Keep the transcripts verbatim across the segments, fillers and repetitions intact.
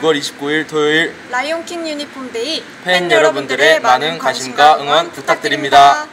유월 이십구일 토요일 라이온킹 유니폼데이 팬 여러분들의 많은 관심과 응원 부탁드립니다.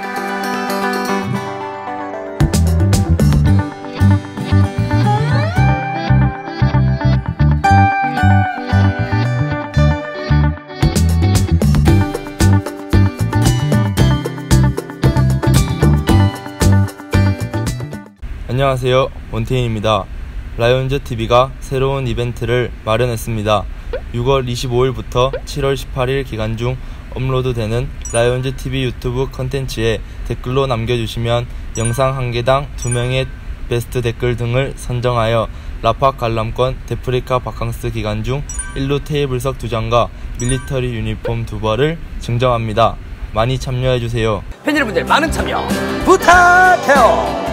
안녕하세요, 원태인입니다. 라이온즈티비가 새로운 이벤트를 마련했습니다. 유월 이십오일부터 칠월 십팔일 기간 중 업로드되는 라이온즈티비 유튜브 컨텐츠에 댓글로 남겨주시면 영상 한 개당 두 명의 베스트 댓글 등을 선정하여 라팍 관람권, 데프리카 바캉스 기간 중 일루 테이블석 두 장과 밀리터리 유니폼 두 벌을 증정합니다. 많이 참여해주세요. 팬 여러분들 많은 참여 부탁해요.